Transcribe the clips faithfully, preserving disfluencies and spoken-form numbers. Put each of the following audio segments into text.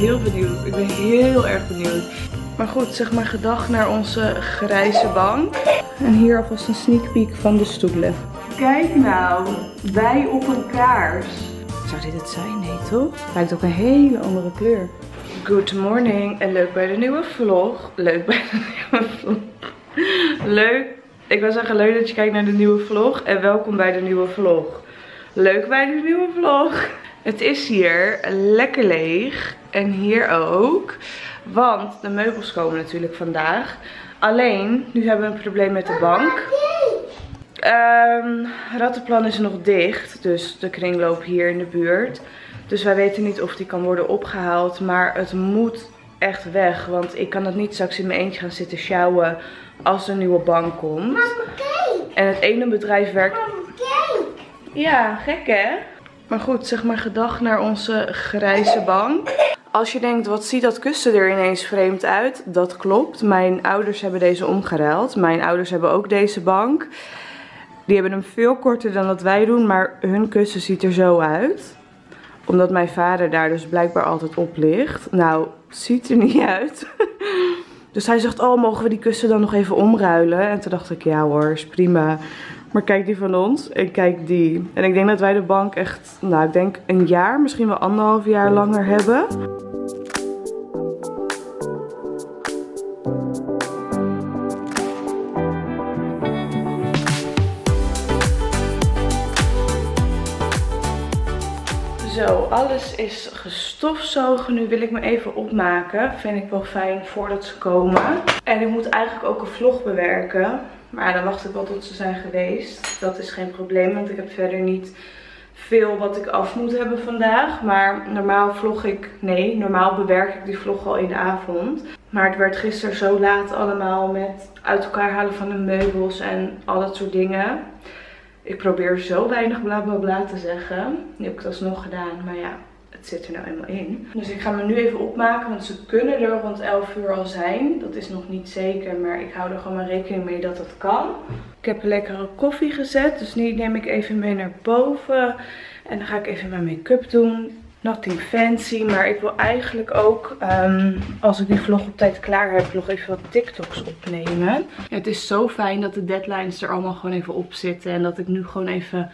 heel benieuwd. Ik ben heel erg benieuwd. Maar goed, zeg maar gedag naar onze grijze bank. En hier alvast een sneak peek van de stoelen. Kijk nou, wij op een kaars. Zou dit het zijn? Nee toch? Lijkt ook een hele andere kleur. Good morning en leuk bij de nieuwe vlog. Leuk bij de nieuwe vlog. Leuk. Ik wil zeggen leuk dat je kijkt naar de nieuwe vlog. En welkom bij de nieuwe vlog. Leuk bij de nieuwe vlog. Het is hier lekker leeg. En hier ook. Want de meubels komen natuurlijk vandaag. Alleen, nu hebben we een probleem met de bank. Um, Rattenplan is nog dicht. Dus de kringloop hier in de buurt. Dus wij weten niet of die kan worden opgehaald. Maar het moet echt weg. Want ik kan het niet straks in mijn eentje gaan zitten sjouwen als er een nieuwe bank komt. En het ene bedrijf werkt... Ja, gek hè? Maar goed, zeg maar gedag naar onze grijze bank. Als je denkt, wat ziet dat kussen er ineens vreemd uit? Dat klopt. Mijn ouders hebben deze omgeruild. Mijn ouders hebben ook deze bank. Die hebben hem veel korter dan dat wij doen. Maar hun kussen ziet er zo uit. Omdat mijn vader daar dus blijkbaar altijd op ligt. Nou, ziet er niet uit. Dus hij zegt, oh, mogen we die kussen dan nog even omruilen? En toen dacht ik, ja hoor, is prima. Maar kijk die van ons en kijk die. En ik denk dat wij de bank echt, nou ik denk een jaar, misschien wel anderhalf jaar langer hebben. Zo, alles is gestofzogen. Nu wil ik me even opmaken. Vind ik wel fijn voordat ze komen. En ik moet eigenlijk ook een vlog bewerken. Maar dan wacht ik wel tot ze zijn geweest. Dat is geen probleem, want ik heb verder niet veel wat ik af moet hebben vandaag. Maar normaal vlog ik, nee, normaal bewerk ik die vlog al in de avond. Maar het werd gisteren zo laat allemaal met uit elkaar halen van de meubels en al dat soort dingen. Ik probeer zo weinig bla bla bla te zeggen. Nu heb ik het alsnog gedaan, maar ja, het zit er nou eenmaal in. Dus ik ga me nu even opmaken, want ze kunnen er rond elf uur al zijn. Dat is nog niet zeker, maar ik hou er gewoon maar rekening mee dat dat kan. Ik heb een lekkere koffie gezet, dus die neem ik even mee naar boven. En dan ga ik even mijn make-up doen. Nothing fancy, maar ik wil eigenlijk ook, um, als ik die vlog op tijd klaar heb, nog even wat TikToks opnemen. Het is zo fijn dat de deadlines er allemaal gewoon even op zitten. En dat ik nu gewoon even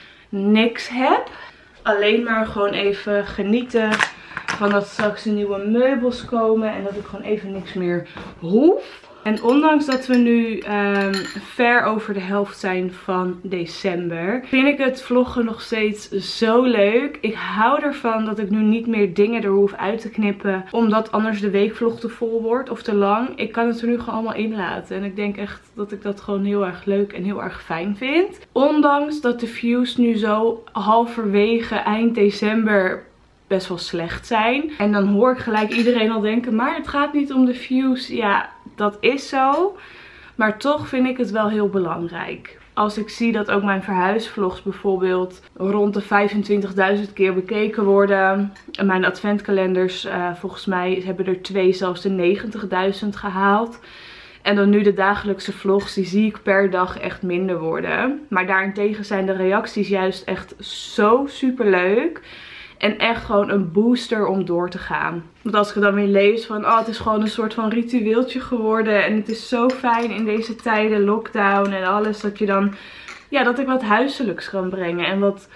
niks heb. Alleen maar gewoon even genieten van dat straks de nieuwe meubels komen. En dat ik gewoon even niks meer hoef. En ondanks dat we nu um, ver over de helft zijn van december, vind ik het vloggen nog steeds zo leuk. Ik hou ervan dat ik nu niet meer dingen er hoef uit te knippen, omdat anders de weekvlog te vol wordt of te lang. Ik kan het er nu gewoon allemaal in laten. En ik denk echt dat ik dat gewoon heel erg leuk en heel erg fijn vind. Ondanks dat de views nu zo halverwege eind december best wel slecht zijn. En dan hoor ik gelijk iedereen al denken, maar het gaat niet om de views. Ja, dat is zo. Maar toch vind ik het wel heel belangrijk. Als ik zie dat ook mijn verhuisvlogs bijvoorbeeld rond de vijfentwintigduizend keer bekeken worden. En mijn adventkalenders, uh, volgens mij hebben er twee zelfs de negentigduizend gehaald. En dan nu de dagelijkse vlogs, die zie ik per dag echt minder worden. Maar daarentegen zijn de reacties juist echt zo super leuk. En echt gewoon een booster om door te gaan. Want als ik het dan weer lees van, oh het is gewoon een soort van ritueeltje geworden. En het is zo fijn in deze tijden, lockdown en alles. Dat je dan, ja, dat ik wat huiselijks kan brengen. En wat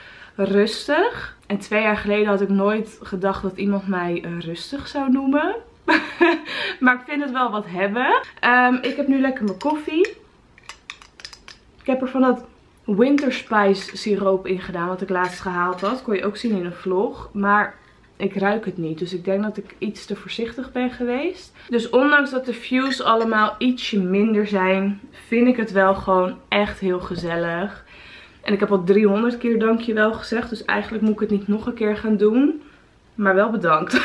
rustig. En twee jaar geleden had ik nooit gedacht dat iemand mij rustig zou noemen. Maar ik vind het wel wat hebben. Um, ik heb nu lekker mijn koffie. Ik heb er van dat Winter Spice siroop in gedaan, wat ik laatst gehaald had. Kon je ook zien in een vlog. Maar ik ruik het niet. Dus ik denk dat ik iets te voorzichtig ben geweest. Dus ondanks dat de views allemaal ietsje minder zijn, vind ik het wel gewoon echt heel gezellig. En ik heb al driehonderd keer dankjewel gezegd. Dus eigenlijk moet ik het niet nog een keer gaan doen. Maar wel bedankt.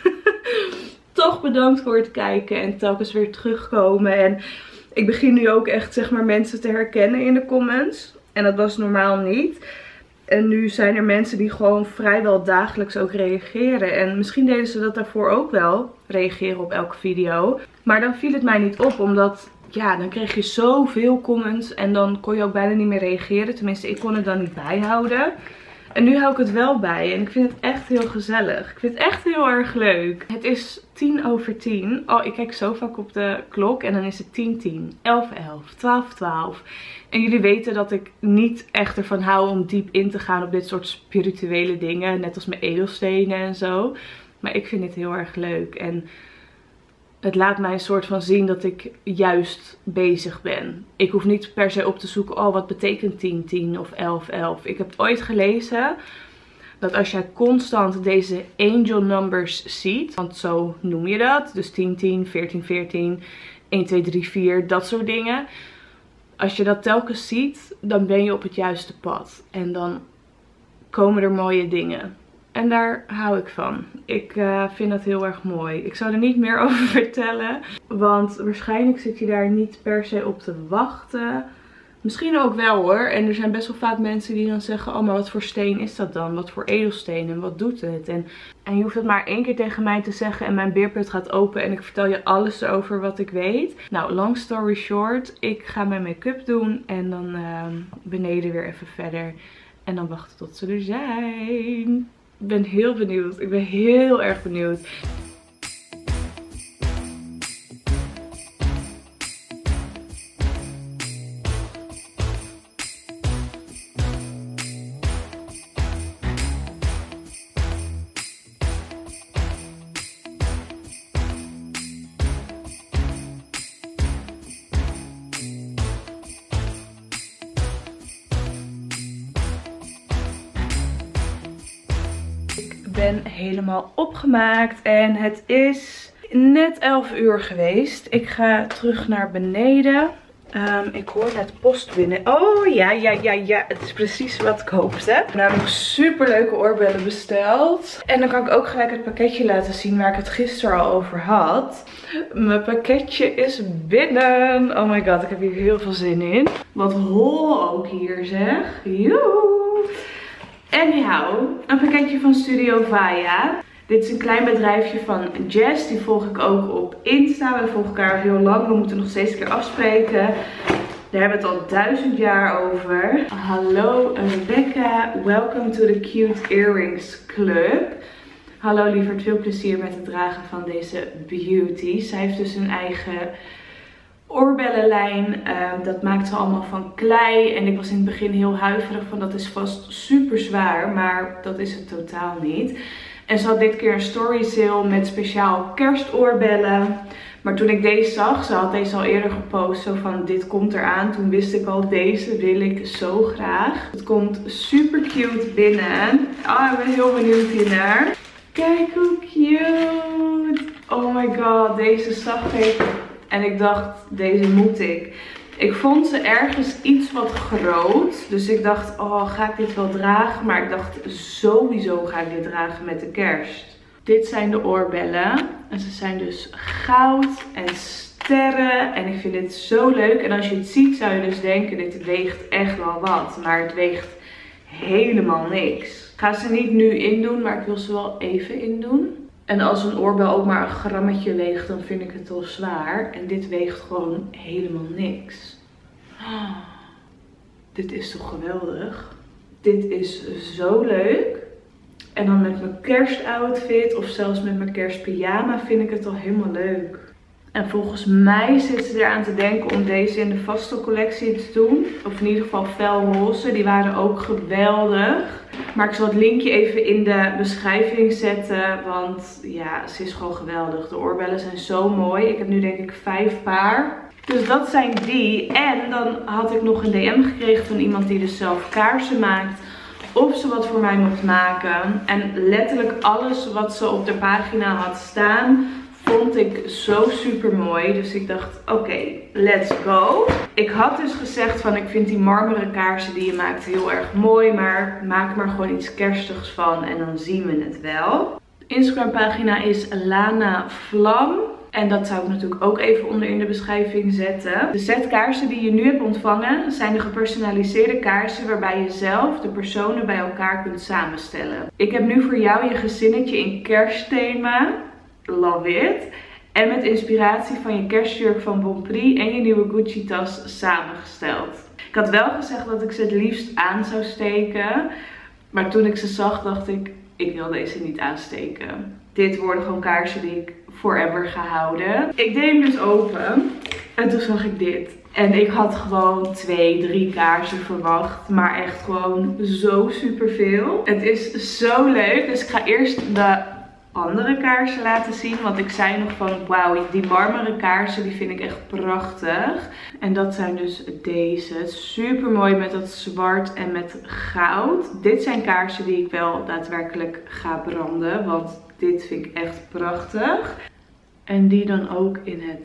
Toch bedankt voor het kijken en telkens weer terugkomen. En ik begin nu ook echt, zeg maar, mensen te herkennen in de comments. En dat was normaal niet. En nu zijn er mensen die gewoon vrijwel dagelijks ook reageren. En misschien deden ze dat daarvoor ook wel. Reageren op elke video. Maar dan viel het mij niet op. Omdat, ja, dan kreeg je zoveel comments. En dan kon je ook bijna niet meer reageren. Tenminste, ik kon het dan niet bijhouden. En nu hou ik het wel bij en ik vind het echt heel gezellig. Ik vind het echt heel erg leuk. Het is tien over tien. Oh, ik kijk zo vaak op de klok en dan is het tien tien, elf elf, twaalf twaalf. En jullie weten dat ik niet echt ervan hou om diep in te gaan op dit soort spirituele dingen. Net als mijn edelstenen en zo. Maar ik vind dit heel erg leuk. En het laat mij een soort van zien dat ik juist bezig ben. Ik hoef niet per se op te zoeken, oh wat betekent tien tien of elf elf. Ik heb ooit gelezen dat als jij constant deze angel numbers ziet, want zo noem je dat. Dus tien tien, veertien veertien, een twee drie vier, dat soort dingen. Als je dat telkens ziet, dan ben je op het juiste pad. En dan komen er mooie dingen. En daar hou ik van. Ik uh, vind dat heel erg mooi. Ik zou er niet meer over vertellen. Want waarschijnlijk zit je daar niet per se op te wachten. Misschien ook wel hoor. En er zijn best wel vaak mensen die dan zeggen, oh maar wat voor steen is dat dan? Wat voor edelsteen en wat doet het? En, en je hoeft het maar één keer tegen mij te zeggen en mijn beerput gaat open en ik vertel je alles over wat ik weet. Nou, long story short. Ik ga mijn make-up doen en dan uh, beneden weer even verder. En dan wachten tot ze er zijn. Ik ben heel benieuwd. Ik ben heel erg benieuwd. Ik ben helemaal opgemaakt en het is net elf uur geweest. Ik ga terug naar beneden. Um, ik hoor net post binnen. Oh ja, ja, ja, ja. Het is precies wat ik hoopte. Ik heb namelijk super leuke oorbellen besteld. En dan kan ik ook gelijk het pakketje laten zien waar ik het gisteren al over had. Mijn pakketje is binnen. Oh my god, ik heb hier heel veel zin in. Wat hol ook hier zeg. Joe. Anyhow, een pakketje van Studio Vaya. Dit is een klein bedrijfje van Jess. Die volg ik ook op Insta. We volgen elkaar heel lang. We moeten nog steeds een keer afspreken. Daar hebben we het al duizend jaar over. Hallo Rebecca. Welcome to the Cute Earrings Club. Hallo lieverd. Veel plezier met het dragen van deze beauty. Zij heeft dus een eigen oorbellenlijn. Uh, dat maakt ze allemaal van klei. En ik was in het begin heel huiverig van dat is vast super zwaar. Maar dat is het totaal niet. En ze had dit keer een story sale met speciaal kerstoorbellen. Maar toen ik deze zag, ze had deze al eerder gepost, zo van dit komt eraan. Toen wist ik al, deze wil ik zo graag. Het komt super cute binnen. Oh, ik ben heel benieuwd hiernaar. Kijk hoe cute. Oh my god, deze zag ik. En ik dacht, deze moet ik. Ik vond ze ergens iets wat groot. Dus ik dacht, oh, ga ik dit wel dragen? Maar ik dacht, sowieso ga ik dit dragen met de kerst. Dit zijn de oorbellen. En ze zijn dus goud en sterren. En ik vind dit zo leuk. En als je het ziet, zou je dus denken, dit weegt echt wel wat. Maar het weegt helemaal niks. Ik ga ze niet nu indoen, maar ik wil ze wel even indoen. En als een oorbel ook maar een grammetje weegt, dan vind ik het al zwaar. En dit weegt gewoon helemaal niks. Oh, dit is toch geweldig. Dit is zo leuk. En dan met mijn kerstoutfit of zelfs met mijn kerstpyjama vind ik het al helemaal leuk. En volgens mij zit ze eraan te denken om deze in de vaste collectie te doen. Of in ieder geval felroze. Die waren ook geweldig. Maar ik zal het linkje even in de beschrijving zetten. Want ja, ze is gewoon geweldig. De oorbellen zijn zo mooi. Ik heb nu denk ik vijf paar. Dus dat zijn die. En dan had ik nog een D M gekregen van iemand die dus zelf kaarsen maakt. Of ze wat voor mij mocht maken. En letterlijk alles wat ze op de pagina had staan, vond ik zo super mooi. Dus ik dacht, oké, okay, let's go. Ik had dus gezegd van, ik vind die marmeren kaarsen die je maakt heel erg mooi. Maar maak er maar gewoon iets kerstigs van en dan zien we het wel. De Instagram pagina is Lana Vlam. En dat zou ik natuurlijk ook even onder in de beschrijving zetten. De set kaarsen die je nu hebt ontvangen zijn de gepersonaliseerde kaarsen waarbij je zelf de personen bij elkaar kunt samenstellen. Ik heb nu voor jou je gezinnetje in kerstthema. Love it. En met inspiratie van je kerstjurk van Bonprix en je nieuwe Gucci tas samengesteld. Ik had wel gezegd dat ik ze het liefst aan zou steken. Maar toen ik ze zag, dacht ik, ik wil deze niet aansteken. Dit worden gewoon kaarsen die ik forever ga houden. Ik deed hem dus open en toen zag ik dit. En ik had gewoon twee, drie kaarsen verwacht. Maar echt gewoon zo super veel. Het is zo leuk. Dus ik ga eerst de andere kaarsen laten zien. Want ik zei nog van, wauw, die warmere kaarsen die vind ik echt prachtig. En dat zijn dus deze. Super mooi met dat zwart en met goud. Dit zijn kaarsen die ik wel daadwerkelijk ga branden. Want dit vind ik echt prachtig. En die dan ook in het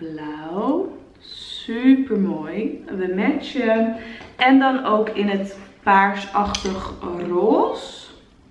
blauw. Super mooi. We matchen. En dan ook in het paarsachtig roze.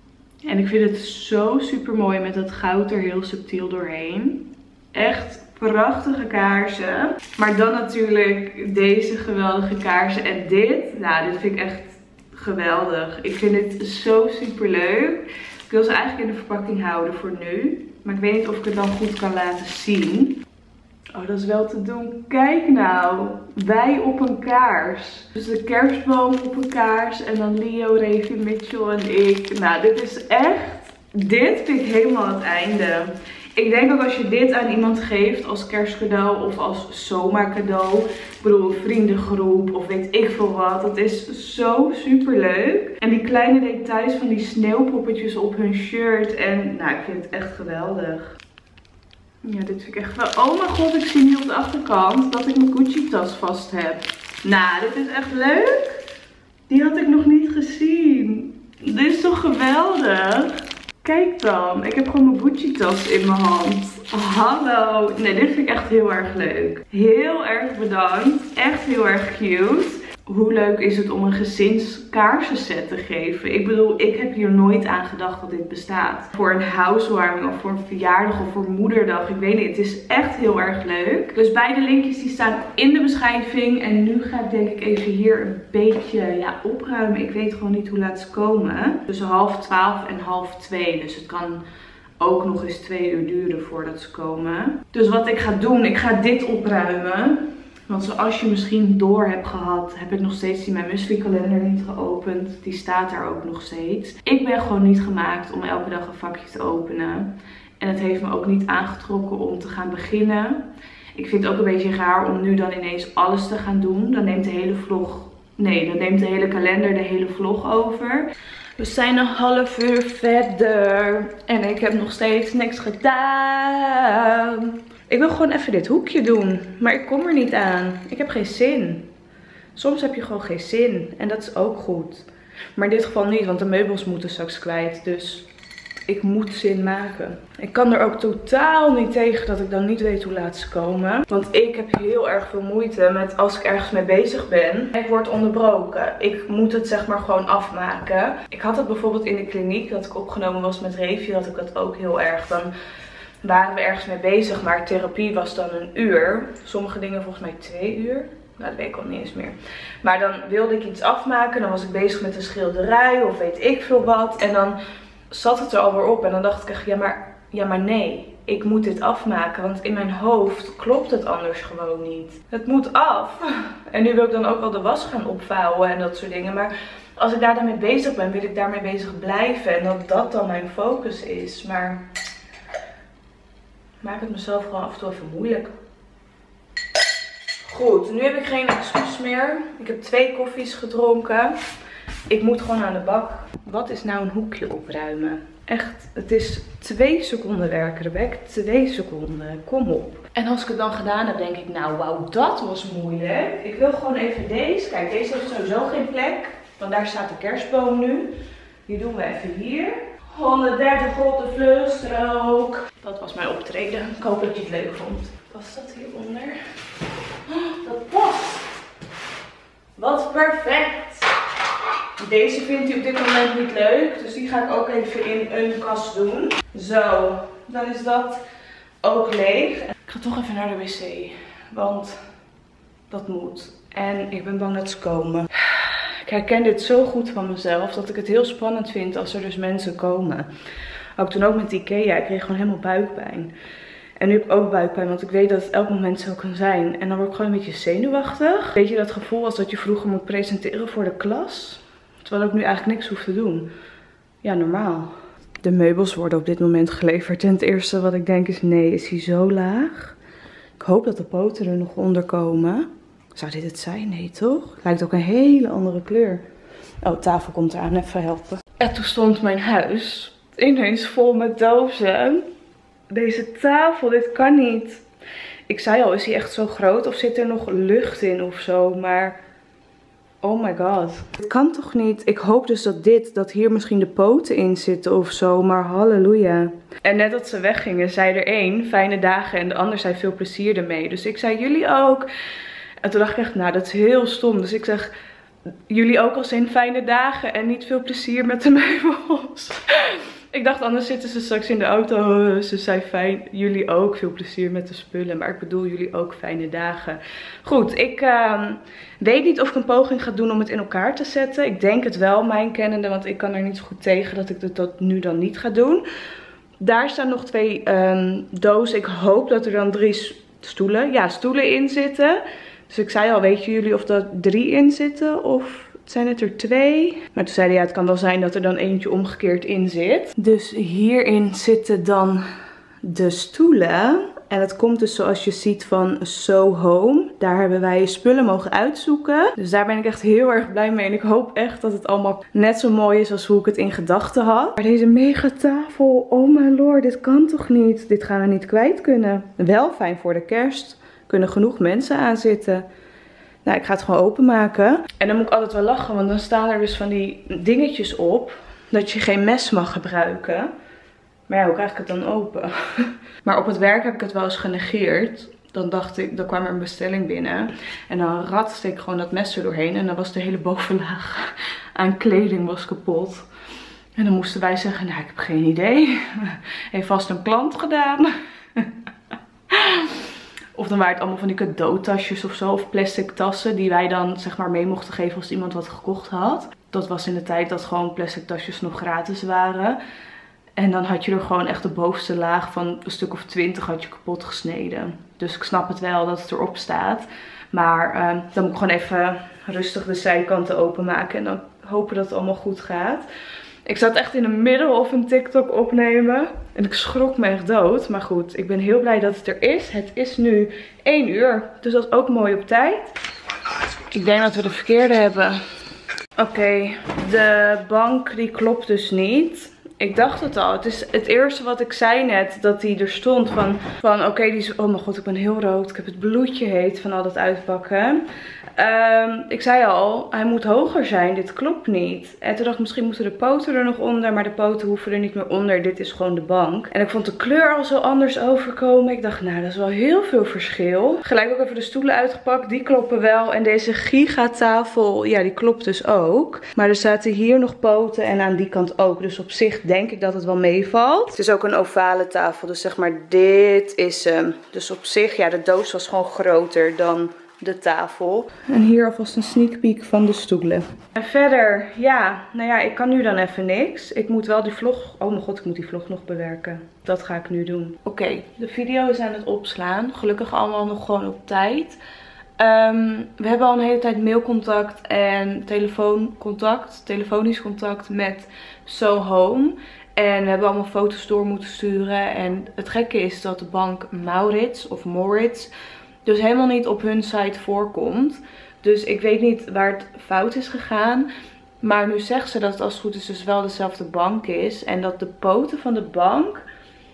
En ik vind het zo super mooi met dat goud er heel subtiel doorheen. Echt prachtige kaarsen. Maar dan natuurlijk deze geweldige kaarsen. En dit, nou dit vind ik echt geweldig. Ik vind dit zo super leuk. Ik wil ze eigenlijk in de verpakking houden voor nu. Maar ik weet niet of ik het dan goed kan laten zien. Oh, dat is wel te doen. Kijk nou. Wij op een kaars. Dus de kerstboom op een kaars. En dan Leo, Revi, Mitchell en ik. Nou, dit is echt... Dit vind ik helemaal het einde. Ik denk ook als je dit aan iemand geeft als kerstcadeau of als zomercadeau. Ik bedoel, een vriendengroep of weet ik veel wat. Dat is zo super leuk. En die kleine details van die sneeuwpoppetjes op hun shirt. En nou, ik vind het echt geweldig. Ja, dit vind ik echt wel... Oh mijn god, ik zie nu op de achterkant dat ik mijn Gucci tas vast heb. Nou, dit is echt leuk. Die had ik nog niet gezien. Dit is toch geweldig? Kijk dan, ik heb gewoon mijn Gucci tas in mijn hand. Hallo. Nee, dit vind ik echt heel erg leuk. Heel erg bedankt. Echt heel erg cute. Hoe leuk is het om een gezinskaarsenset te geven? Ik bedoel, ik heb hier nooit aan gedacht dat dit bestaat. Voor een housewarming of voor een verjaardag of voor moederdag. Ik weet niet, het is echt heel erg leuk. Dus beide linkjes die staan in de beschrijving. En nu ga ik denk ik even hier een beetje ja, opruimen. Ik weet gewoon niet hoe laat ze komen. Tussen half twaalf en half twee. Dus het kan ook nog eens twee uur duren voordat ze komen. Dus wat ik ga doen, ik ga dit opruimen. Want zoals je misschien door hebt gehad, heb ik nog steeds die mijn Muesli kalender niet geopend. Die staat daar ook nog steeds. Ik ben gewoon niet gemaakt om elke dag een vakje te openen. En het heeft me ook niet aangetrokken om te gaan beginnen. Ik vind het ook een beetje raar om nu dan ineens alles te gaan doen. Dan neemt de hele vlog, nee, dan neemt de hele kalender de hele vlog over. We zijn een half uur verder. En ik heb nog steeds niks gedaan. Ik wil gewoon even dit hoekje doen. Maar ik kom er niet aan. Ik heb geen zin. Soms heb je gewoon geen zin. En dat is ook goed. Maar in dit geval niet. Want de meubels moeten straks kwijt. Dus ik moet zin maken. Ik kan er ook totaal niet tegen dat ik dan niet weet hoe laat ze komen. Want ik heb heel erg veel moeite met als ik ergens mee bezig ben. Ik word onderbroken. Ik moet het zeg maar gewoon afmaken. Ik had het bijvoorbeeld in de kliniek dat ik opgenomen was met Revi. Had ik dat ook heel erg. Dan waren we ergens mee bezig. Maar therapie was dan een uur. Sommige dingen volgens mij twee uur. Nou, dat weet ik al niet eens meer. Maar dan wilde ik iets afmaken. Dan was ik bezig met een schilderij of weet ik veel wat. En dan zat het er alweer op. En dan dacht ik echt, ja maar, ja maar nee. Ik moet dit afmaken. Want in mijn hoofd klopt het anders gewoon niet. Het moet af. En nu wil ik dan ook wel de was gaan opvouwen en dat soort dingen. Maar als ik daar dan mee bezig ben, wil ik daarmee bezig blijven. En dat dat dan mijn focus is. Maar ik maak het mezelf gewoon af en toe even moeilijk. Goed, nu heb ik geen excuus meer. Ik heb twee koffies gedronken. Ik moet gewoon aan de bak. Wat is nou een hoekje opruimen? Echt, het is twee seconden werken, Rebecca. Twee seconden. Kom op. En als ik het dan gedaan heb, denk ik, nou wauw, dat was moeilijk. Ik wil gewoon even deze. Kijk, deze heeft sowieso geen plek. Want daar staat de kerstboom nu. Die doen we even hier. honderddertig volt de vluchtstrook. Dat was mijn optreden. Ik hoop dat je het leuk vond. Past dat hieronder? Oh, dat past. Wat perfect. Deze vindt hij op dit moment niet leuk. Dus die ga ik ook even in een kast doen. Zo, dan is dat ook leeg. Ik ga toch even naar de wc. Want dat moet. En ik ben bang dat ze komen. Ik herken dit zo goed van mezelf. Dat ik het heel spannend vind als er dus mensen komen. Ook toen ook met Ikea. Ik kreeg gewoon helemaal buikpijn. En nu heb ik ook buikpijn, want ik weet dat het elk moment zo kan zijn. En dan word ik gewoon een beetje zenuwachtig. Weet je dat gevoel als dat je vroeger moet presenteren voor de klas? Terwijl ik nu eigenlijk niks hoef te doen. Ja, normaal. De meubels worden op dit moment geleverd. En het eerste wat ik denk is, nee, is hij zo laag? Ik hoop dat de poten er nog onder komen. Zou dit het zijn? Nee, toch? Lijkt ook een hele andere kleur. Oh, tafel komt eraan. Even helpen. En toen stond mijn huis ineens vol met dozen. Deze tafel, dit kan niet. Ik zei al, is hij echt zo groot? Of zit er nog lucht in of zo? Maar... oh my god. Dit kan toch niet? Ik hoop dus dat dit, dat hier misschien de poten in zitten of zo. Maar halleluja. En net dat ze weggingen, zei er één, fijne dagen. En de ander zei, veel plezier ermee. Dus ik zei, jullie ook. En toen dacht ik echt, nou dat is heel stom. Dus ik zeg, jullie ook als een fijne dagen. En niet veel plezier met de meubels. Ik dacht, anders zitten ze straks in de auto. Ze zei fijn, jullie ook veel plezier met de spullen. Maar ik bedoel, jullie ook fijne dagen. Goed, ik uh, weet niet of ik een poging ga doen om het in elkaar te zetten. Ik denk het wel, mijn kennende. Want ik kan er niet zo goed tegen dat ik het dat nu dan niet ga doen. Daar staan nog twee um, dozen. Ik hoop dat er dan drie stoelen, ja, stoelen in zitten. Dus ik zei al, weten jullie of er drie in zitten of... zijn het er twee. Maar toen zeiden ja, het kan wel zijn dat er dan eentje omgekeerd in zit. Dus hierin zitten dan de stoelen. En dat komt dus zoals je ziet van So Home. Daar hebben wij spullen mogen uitzoeken. Dus daar ben ik echt heel erg blij mee. En ik hoop echt dat het allemaal net zo mooi is als hoe ik het in gedachten had. Maar deze mega tafel, oh my lord, dit kan toch niet? Dit gaan we niet kwijt kunnen. Wel fijn voor de kerst. Kunnen genoeg mensen aan zitten. Nou, ik ga het gewoon openmaken. En dan moet ik altijd wel lachen, want dan staan er dus van die dingetjes op. Dat je geen mes mag gebruiken. Maar ja, hoe krijg ik het dan open? Maar op het werk heb ik het wel eens genegeerd. Dan dacht ik, dan kwam er een bestelling binnen. En dan ratste ik gewoon dat mes er doorheen. En dan was de hele bovenlaag aan kleding was kapot. En dan moesten wij zeggen, nou ik heb geen idee. Heeft vast een klant gedaan. Of dan waren het allemaal van die cadeautasjes of zo. Of plastic tassen die wij dan zeg maar mee mochten geven als iemand wat gekocht had. Dat was in de tijd dat gewoon plastic tasjes nog gratis waren. En dan had je er gewoon echt de bovenste laag van een stuk of twintig had je kapot gesneden. Dus ik snap het wel dat het erop staat. Maar uh, dan moet ik gewoon even rustig de zijkanten openmaken. En dan hopen dat het allemaal goed gaat. Ik zat echt in de middel of een TikTok opnemen. En ik schrok me echt dood. Maar goed, ik ben heel blij dat het er is. Het is nu één uur. Dus dat is ook mooi op tijd. Ik denk dat we de verkeerde hebben. Oké, okay, de bank die klopt dus niet. Ik dacht het al. Het is het eerste wat ik zei net. Dat die er stond van, van oké, okay, die is... oh mijn god, ik ben heel rood. Ik heb het bloedje heet van al dat uitpakken. Um, ik zei al, hij moet hoger zijn. Dit klopt niet. En toen dacht ik, misschien moeten de poten er nog onder. Maar de poten hoeven er niet meer onder. Dit is gewoon de bank. En ik vond de kleur al zo anders overkomen. Ik dacht, nou, dat is wel heel veel verschil. Gelijk ook even de stoelen uitgepakt. Die kloppen wel. En deze gigatafel, ja, die klopt dus ook. Maar er zaten hier nog poten en aan die kant ook. Dus op zich denk ik dat het wel meevalt. Het is ook een ovale tafel. Dus zeg maar, dit is hem. Um, dus op zich, ja, de doos was gewoon groter dan... de tafel. En hier alvast een sneak peek van de stoelen. En verder, ja, nou ja, ik kan nu dan even niks. Ik moet wel die vlog, oh mijn god, ik moet die vlog nog bewerken. Dat ga ik nu doen. Oké, okay, de video is aan het opslaan. Gelukkig allemaal nog gewoon op tijd. Um, we hebben al een hele tijd mailcontact en telefooncontact, telefonisch contact met So Home. En we hebben allemaal foto's door moeten sturen. En het gekke is dat de bank Maurits of Moritz dus helemaal niet op hun site voorkomt. Dus ik weet niet waar het fout is gegaan. Maar nu zegt ze dat het als het goed is dus wel dezelfde bank is. En dat de poten van de bank,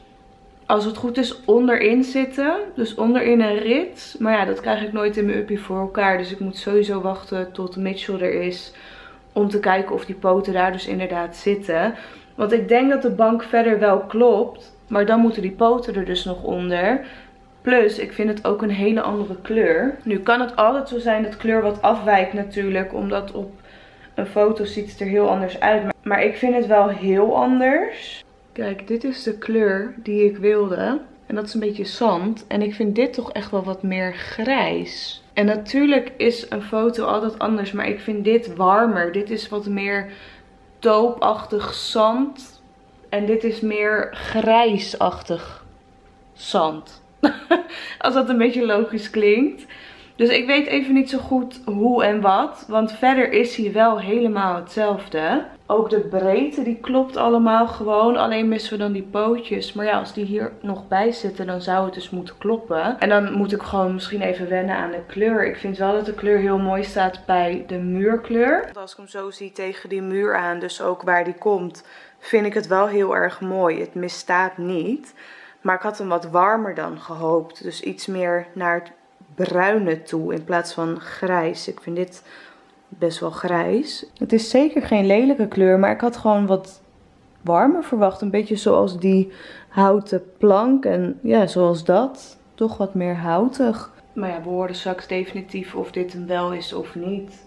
als het goed is, onderin zitten. Dus onderin een rit. Maar ja, dat krijg ik nooit in mijn uppie voor elkaar. Dus ik moet sowieso wachten tot Mitchell er is. Om te kijken of die poten daar dus inderdaad zitten. Want ik denk dat de bank verder wel klopt. Maar dan moeten die poten er dus nog onder. Plus, ik vind het ook een hele andere kleur. Nu kan het altijd zo zijn dat kleur wat afwijkt natuurlijk. Omdat op een foto ziet het er heel anders uit. Maar ik vind het wel heel anders. Kijk, dit is de kleur die ik wilde. En dat is een beetje zand. En ik vind dit toch echt wel wat meer grijs. En natuurlijk is een foto altijd anders. Maar ik vind dit warmer. Dit is wat meer taupachtig zand. En dit is meer grijsachtig zand. Als dat een beetje logisch klinkt. Dus ik weet even niet zo goed hoe en wat. Want verder is hij wel helemaal hetzelfde. Ook de breedte die klopt allemaal gewoon. Alleen missen we dan die pootjes. Maar ja, als die hier nog bij zitten, dan zou het dus moeten kloppen. En dan moet ik gewoon misschien even wennen aan de kleur. Ik vind wel dat de kleur heel mooi staat bij de muurkleur. Want als ik hem zo zie tegen die muur aan, dus ook waar die komt, vind ik het wel heel erg mooi. Het misstaat niet. Maar ik had hem wat warmer dan gehoopt. Dus iets meer naar het bruine toe in plaats van grijs. Ik vind dit best wel grijs. Het is zeker geen lelijke kleur, maar ik had gewoon wat warmer verwacht. Een beetje zoals die houten plank en ja, zoals dat. Toch wat meer houtig. Maar ja, we horen straks definitief of dit een wel is of niet.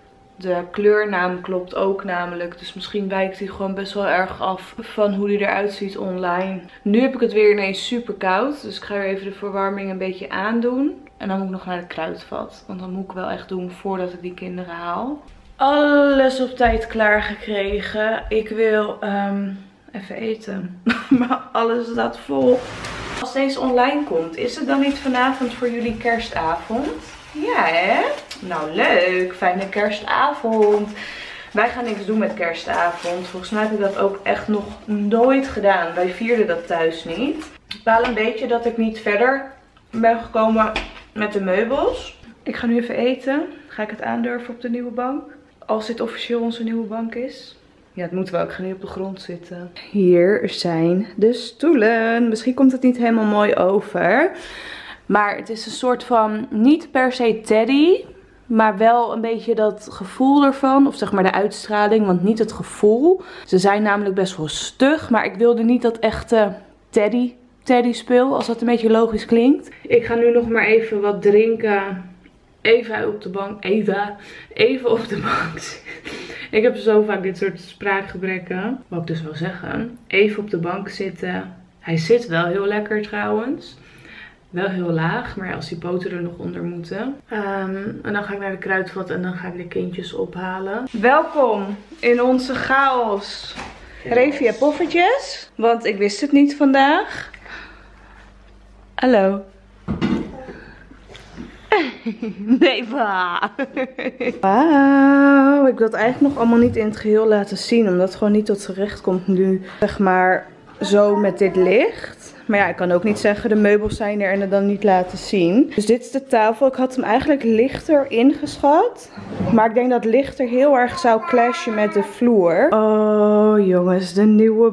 De kleurnaam klopt ook namelijk. Dus misschien wijkt hij gewoon best wel erg af van hoe hij eruit ziet online. Nu heb ik het weer ineens super koud. Dus ik ga weer even de verwarming een beetje aandoen. En dan moet ik nog naar het kruidvat. Want dat moet ik wel echt doen voordat ik die kinderen haal. Alles op tijd klaargekregen. Ik wil um, even eten. Maar alles staat vol. Als deze online komt, is het dan niet vanavond voor jullie kerstavond? Ja hè? Nou leuk. Fijne kerstavond. Wij gaan niks doen met kerstavond. Volgens mij heb ik dat ook echt nog nooit gedaan. Wij vierden dat thuis niet. Ik baal een beetje dat ik niet verder ben gekomen met de meubels. Ik ga nu even eten. Ga ik het aandurven op de nieuwe bank? Als dit officieel onze nieuwe bank is. Ja, het moet wel. Ik ga nu op de grond zitten. Hier zijn de stoelen. Misschien komt het niet helemaal mooi over. Maar het is een soort van, niet per se teddy, maar wel een beetje dat gevoel ervan. Of zeg maar de uitstraling, want niet het gevoel. Ze zijn namelijk best wel stug, maar ik wilde niet dat echte teddy, teddy speel, als dat een beetje logisch klinkt. Ik ga nu nog maar even wat drinken. Even op de bank, Eva, even op de bank zitten. Ik heb zo vaak dit soort spraakgebrekken. Wat ik dus wil zeggen. Even op de bank zitten. Hij zit wel heel lekker trouwens. Wel heel laag, maar ja, als die poten er nog onder moeten. Um, en dan ga ik naar de kruidvat en dan ga ik de kindjes ophalen. Welkom in onze chaos. Revia poffertjes, want ik wist het niet vandaag. Hallo. Nee, va. Wauw, ik wil het eigenlijk nog allemaal niet in het geheel laten zien, omdat het gewoon niet tot z'n recht komt nu, zeg maar, zo met dit licht. Maar ja, ik kan ook niet zeggen de meubels zijn er en het dan niet laten zien. Dus dit is de tafel. Ik had hem eigenlijk lichter ingeschat. Maar ik denk dat lichter heel erg zou clashen met de vloer. Oh jongens, de nieuwe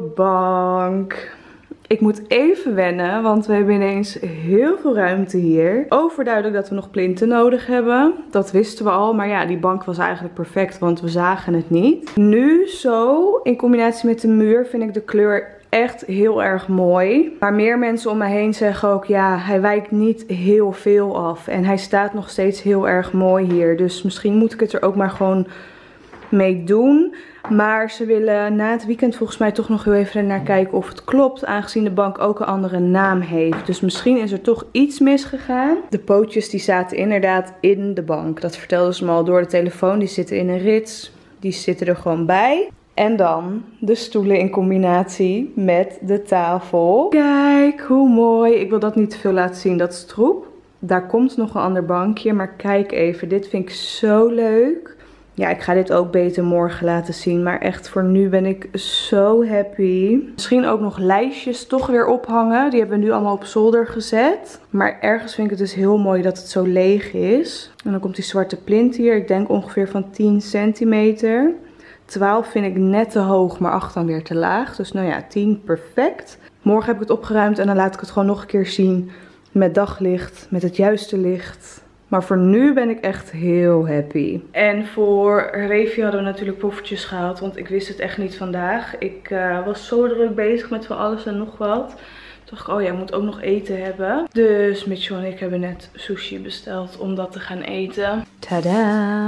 bank. Ik moet even wennen, want we hebben ineens heel veel ruimte hier. Overduidelijk dat we nog plinten nodig hebben. Dat wisten we al, maar ja, die bank was eigenlijk perfect, want we zagen het niet. Nu zo, in combinatie met de muur, vind ik de kleur echt heel erg mooi. Maar meer mensen om me heen zeggen ook, ja, hij wijkt niet heel veel af. En hij staat nog steeds heel erg mooi hier. Dus misschien moet ik het er ook maar gewoon mee doen. Maar ze willen na het weekend volgens mij toch nog heel even naar kijken of het klopt. Aangezien de bank ook een andere naam heeft. Dus misschien is er toch iets misgegaan. De pootjes die zaten inderdaad in de bank. Dat vertelden ze me al door de telefoon. Die zitten in een rits. Die zitten er gewoon bij. En dan de stoelen in combinatie met de tafel. Kijk hoe mooi. Ik wil dat niet te veel laten zien. Dat is troep. Daar komt nog een ander bankje. Maar kijk even. Dit vind ik zo leuk. Ja, ik ga dit ook beter morgen laten zien. Maar echt voor nu ben ik zo happy. Misschien ook nog lijstjes toch weer ophangen. Die hebben we nu allemaal op zolder gezet. Maar ergens vind ik het dus heel mooi dat het zo leeg is. En dan komt die zwarte plint hier. Ik denk ongeveer van tien centimeter. twaalf vind ik net te hoog, maar acht dan weer te laag. Dus nou ja, tien perfect. Morgen heb ik het opgeruimd en dan laat ik het gewoon nog een keer zien. Met daglicht, met het juiste licht. Maar voor nu ben ik echt heel happy. En voor Revi hadden we natuurlijk poffertjes gehaald. Want ik wist het echt niet vandaag. Ik uh, was zo druk bezig met van alles en nog wat. Toen dacht ik, oh ja, ik moet ook nog eten hebben. Dus Mitchell en ik hebben net sushi besteld om dat te gaan eten. Tadaa!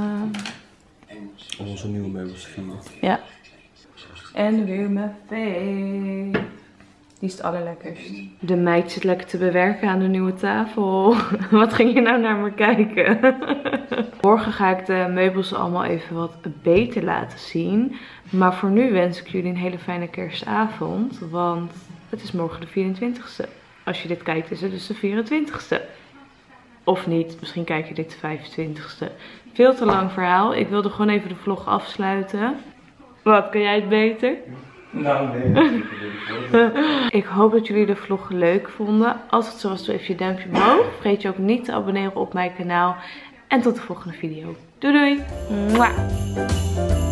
Om onze nieuwe meubels te vieren. Ja. En weer mijn vee. Die is het allerlekkerst. De meid zit lekker te bewerken aan de nieuwe tafel. Wat ging je nou naar me kijken? Morgen ga ik de meubels allemaal even wat beter laten zien. Maar voor nu wens ik jullie een hele fijne kerstavond. Want het is morgen de vierentwintigste. Als je dit kijkt is het dus de vierentwintigste. Of niet, misschien kijk je dit de vijfentwintigste. Veel te lang verhaal. Ik wilde gewoon even de vlog afsluiten. Wat, kan jij het beter? Nou, nee. Ik hoop dat jullie de vlog leuk vonden. Als het zo was, doe even je duimpje omhoog. Vergeet je ook niet te abonneren op mijn kanaal. En tot de volgende video. Doei doei! Mwah.